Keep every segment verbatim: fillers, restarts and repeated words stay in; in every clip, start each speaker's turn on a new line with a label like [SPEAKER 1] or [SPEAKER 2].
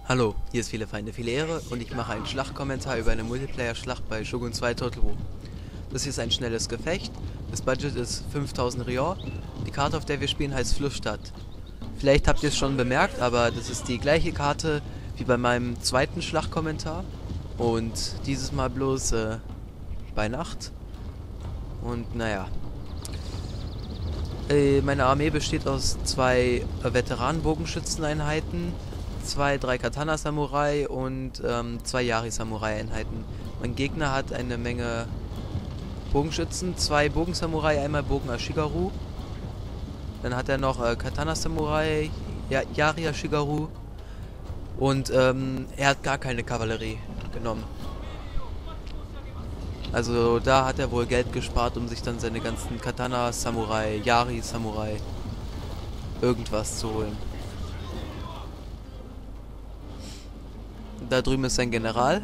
[SPEAKER 1] Hallo, hier ist viele Feinde, viele Ehre und ich mache einen Schlachtkommentar über eine Multiplayer-Schlacht bei Shogun zwei Total War. Das hier ist ein schnelles Gefecht, das Budget ist fünftausend Rior, die Karte, auf der wir spielen, heißt Flussstadt. Vielleicht habt ihr es schon bemerkt, aber das ist die gleiche Karte wie bei meinem zweiten Schlachtkommentar und dieses Mal bloß äh, bei Nacht. Und naja, äh, meine Armee besteht aus zwei äh, Veteranen-Bogenschützeneinheiten, zwei, drei Katana-Samurai und ähm, zwei Yari-Samurai-Einheiten. Mein Gegner hat eine Menge Bogenschützen, zwei Bogen-Samurai, einmal Bogen-Ashigaru. Dann hat er noch äh, Katana-Samurai, ja, Yari-Ashigaru. Und ähm, er hat gar keine Kavallerie genommen. Also da hat er wohl Geld gespart, um sich dann seine ganzen Katana-Samurai, Yari-Samurai irgendwas zu holen. Da drüben ist sein General.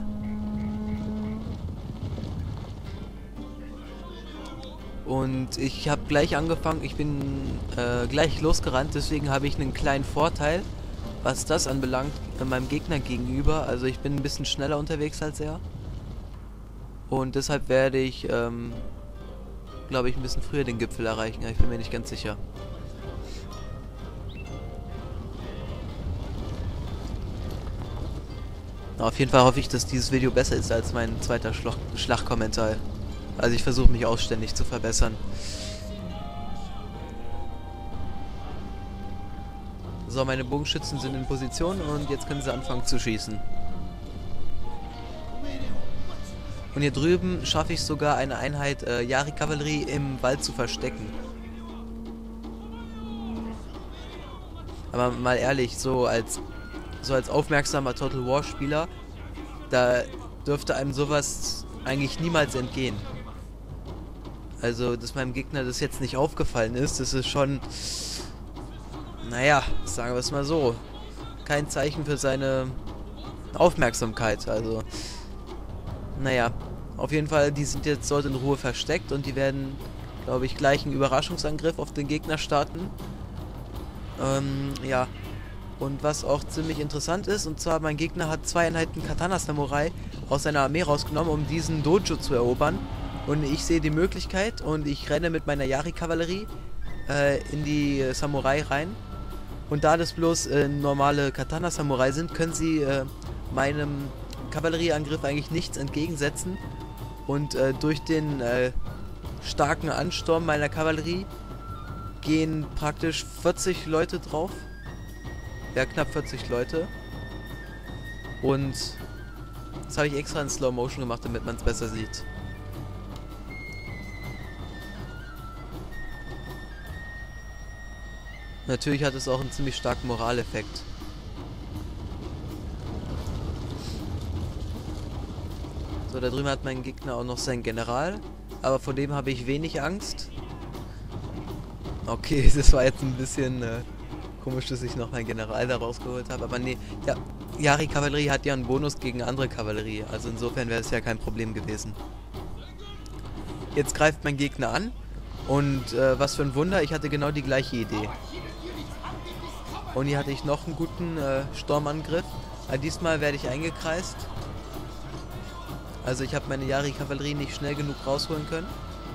[SPEAKER 1] Und ich habe gleich angefangen, ich bin äh, gleich losgerannt, deswegen habe ich einen kleinen Vorteil, was das anbelangt, äh, meinem Gegner gegenüber. Also ich bin ein bisschen schneller unterwegs als er. Und deshalb werde ich, ähm, glaube ich, ein bisschen früher den Gipfel erreichen, aber ich bin mir nicht ganz sicher. Auf jeden Fall hoffe ich, dass dieses Video besser ist als mein zweiter Schlag Schlachtkommentar. Also ich versuche mich auch ständig zu verbessern. So, meine Bogenschützen sind in Position und jetzt können sie anfangen zu schießen. Und hier drüben schaffe ich sogar eine Einheit äh, Yari-Kavallerie im Wald zu verstecken. Aber mal ehrlich, so als so als aufmerksamer Total War Spieler, da dürfte einem sowas eigentlich niemals entgehen. Also, dass meinem Gegner das jetzt nicht aufgefallen ist, das ist schon, naja, sagen wir es mal so, kein Zeichen für seine Aufmerksamkeit. Also, naja, auf jeden Fall, die sind jetzt dort in Ruhe versteckt und die werden, glaube ich, gleich einen Überraschungsangriff auf den Gegner starten. Ähm, ja. Und was auch ziemlich interessant ist, und zwar mein Gegner hat zwei Einheiten Katana-Samurai aus seiner Armee rausgenommen, um diesen Dojo zu erobern. Und ich sehe die Möglichkeit und ich renne mit meiner Yari-Kavallerie äh, in die äh, Samurai rein. Und da das bloß äh, normale Katana-Samurai sind, können sie äh, meinem Kavallerieangriff eigentlich nichts entgegensetzen. Und äh, durch den äh, starken Ansturm meiner Kavallerie gehen praktisch vierzig Leute drauf. Ja, knapp vierzig Leute. Und das habe ich extra in Slow Motion gemacht, damit man es besser sieht. Natürlich hat es auch einen ziemlich starken Moraleffekt. So, da drüben hat mein Gegner auch noch seinen General. Aber vor dem habe ich wenig Angst. Okay, das war jetzt ein bisschen äh, komisch, dass ich noch meinen General da rausgeholt habe. Aber nee, ja, Yari-Kavallerie hat ja einen Bonus gegen andere Kavallerie. Also insofern wäre es ja kein Problem gewesen. Jetzt greift mein Gegner an. Und äh, was für ein Wunder, ich hatte genau die gleiche Idee. Und hier hatte ich noch einen guten äh, Sturmangriff. Aber diesmal werde ich eingekreist. Also ich habe meine Yari-Kavallerie nicht schnell genug rausholen können.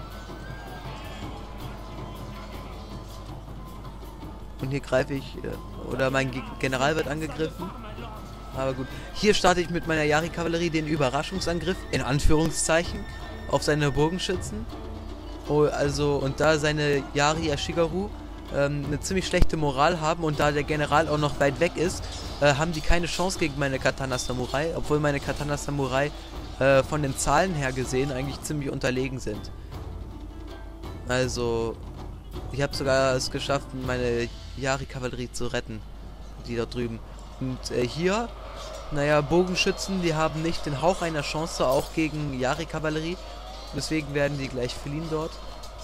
[SPEAKER 1] Und hier greife ich, äh, oder mein Ge General wird angegriffen. Aber gut. Hier starte ich mit meiner Yari-Kavallerie den Überraschungsangriff, in Anführungszeichen, auf seine Bogenschützen. Oh, also, und da seine Yari-Ashigaru ähm, eine ziemlich schlechte Moral haben und da der General auch noch weit weg ist, äh, haben die keine Chance gegen meine Katana-Samurai, obwohl meine Katana-Samurai äh, von den Zahlen her gesehen eigentlich ziemlich unterlegen sind. Also, ich habe sogar es geschafft, meine Yari-Kavallerie zu retten, die da drüben. Und äh, hier, naja, Bogenschützen, die haben nicht den Hauch einer Chance, auch gegen Yari-Kavallerie. Deswegen werden die gleich fliehen dort.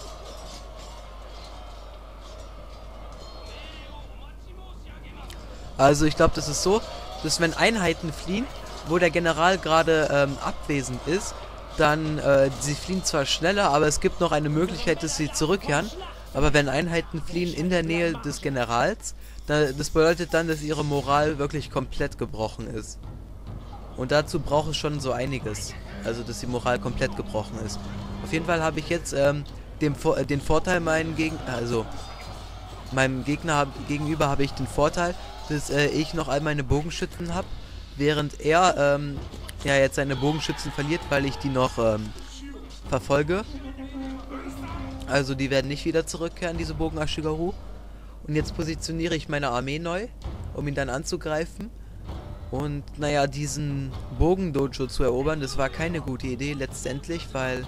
[SPEAKER 1] Also ich glaube, das ist so, dass wenn Einheiten fliehen, wo der General gerade ähm, abwesend ist, dann, äh, sie fliehen zwar schneller, aber es gibt noch eine Möglichkeit, dass sie zurückkehren. Aber wenn Einheiten fliehen in der Nähe des Generals, Da, das bedeutet dann, dass ihre Moral wirklich komplett gebrochen ist. Und dazu braucht es schon so einiges. Also, dass die Moral komplett gebrochen ist. Auf jeden Fall habe ich jetzt ähm, dem, äh, den Vorteil, meinen Gegner, also meinem Gegner hab, gegenüber habe ich den Vorteil, dass äh, ich noch all meine Bogenschützen habe, während er ähm, ja jetzt seine Bogenschützen verliert, weil ich die noch ähm, verfolge. Also die werden nicht wieder zurückkehren, diese Bogen Ashigaru. Und jetzt positioniere ich meine Armee neu, um ihn dann anzugreifen. Und naja, diesen Bogen-Dojo zu erobern, das war keine gute Idee letztendlich, weil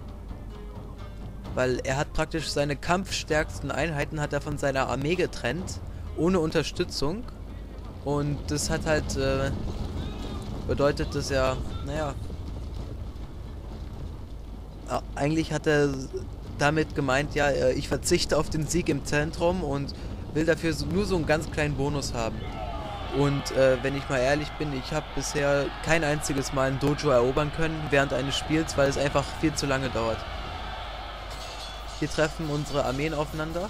[SPEAKER 1] weil er hat praktisch seine kampfstärksten Einheiten hat er von seiner Armee getrennt, ohne Unterstützung. Und das hat halt äh, bedeutet, dass er, naja, eigentlich hat er damit gemeint, ja, ich verzichte auf den Sieg im Zentrum und will dafür so, nur so einen ganz kleinen Bonus haben. Und äh, wenn ich mal ehrlich bin, ich habe bisher kein einziges Mal ein Dojo erobern können während eines Spiels, weil es einfach viel zu lange dauert. Hier treffen unsere Armeen aufeinander.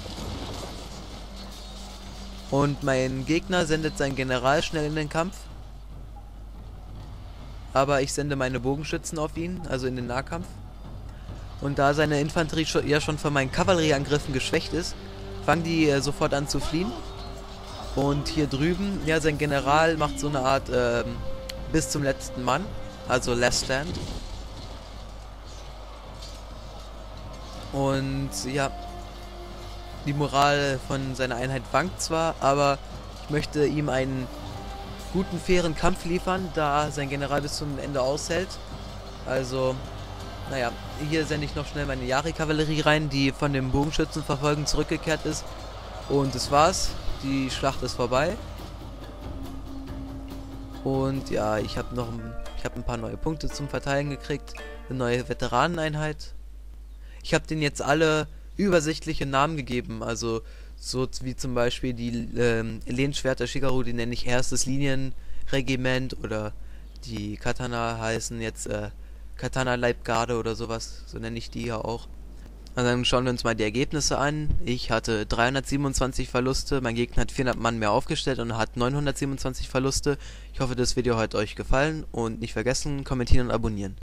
[SPEAKER 1] Und mein Gegner sendet seinen General schnell in den Kampf. Aber ich sende meine Bogenschützen auf ihn, also in den Nahkampf. Und da seine Infanterie schon, ja schon von meinen Kavallerieangriffen geschwächt ist, fangen die äh, sofort an zu fliehen. Und hier drüben, ja, sein General macht so eine Art äh, bis zum letzten Mann, also Last Stand. Und ja, die Moral von seiner Einheit wankt zwar, aber ich möchte ihm einen guten, fairen Kampf liefern, da sein General bis zum Ende aushält. Also, naja, hier sende ich noch schnell meine Yari-Kavallerie rein, die von dem Bogenschützenverfolgen zurückgekehrt ist. Und das war's. Die Schlacht ist vorbei. Und ja, ich habe noch ich hab ein paar neue Punkte zum Verteilen gekriegt. Eine neue Veteraneneinheit. Ich habe denen jetzt alle übersichtliche Namen gegeben. Also so wie zum Beispiel die ähm, Lehnschwerter Shigaru, die nenne ich erstes Linienregiment. Oder die Katana heißen jetzt äh, Katana-Leibgarde oder sowas. So nenne ich die ja auch. Und dann schauen wir uns mal die Ergebnisse an. Ich hatte dreihundertsiebenundzwanzig Verluste, mein Gegner hat vierhundert Mann mehr aufgestellt und hat neunhundertsiebenundzwanzig Verluste. Ich hoffe, das Video hat euch gefallen und nicht vergessen, kommentieren und abonnieren.